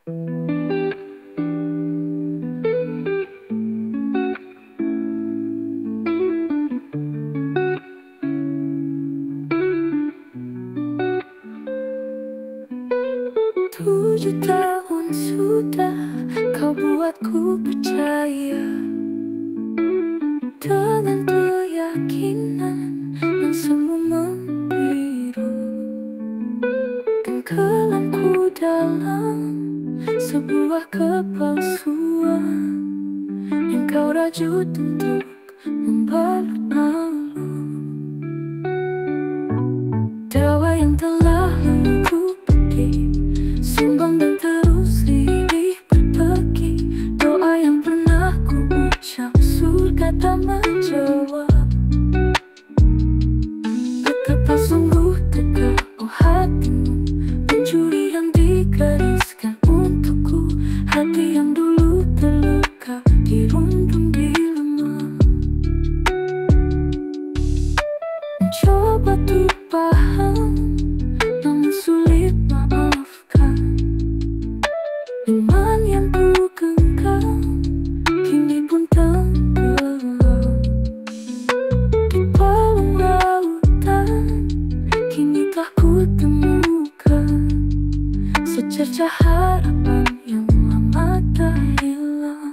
7 tahun sudah kau buatku percaya dengan keyakinan yang semu membiru, dan kelamku dalam sebuah kepalsuan yang kau rajut untuk membalut malu. Dawa yang telah lalu ku petik, sumbang dan terus lirih berbagi. Doa yang pernah ku ucap, surga tak menjawab. Betapa sungguh tegak oh hatimu, pencuri yang digariskan untukku. Hati yang dulu terluka, dirundung dilema. Mencoba untuk paham, namun sulit maafkan. Iman yang ku genggam kini pun tenggelam di palung lautan. Kini telah ku temukan secercah harapan yang lama tak hilang.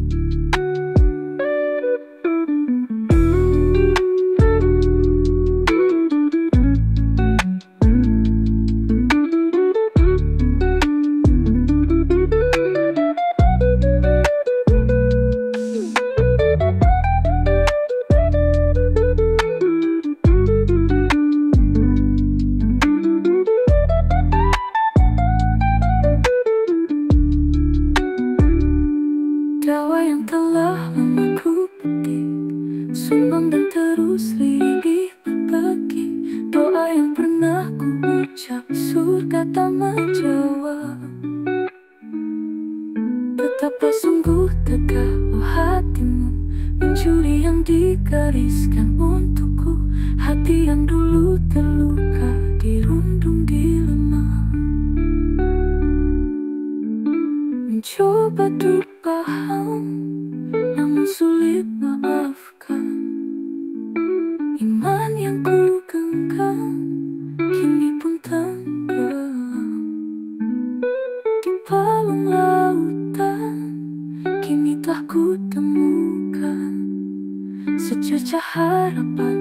Dawa yang telah lama ku petik, sumbang dan terus lirih berbagi. Doa yang pernah ku ucap, surga tak menjawab. Betapa sungguh tegak oh hatimu, pencuri yang digariskan untukku. Hati yang dulu terluka, dirundung dilema. Mencoba untuk paham, namun sulit maafkan. Iman yang ku genggam kini pun tenggelam di palung lautan. Kini telah ku temukan secercah harapan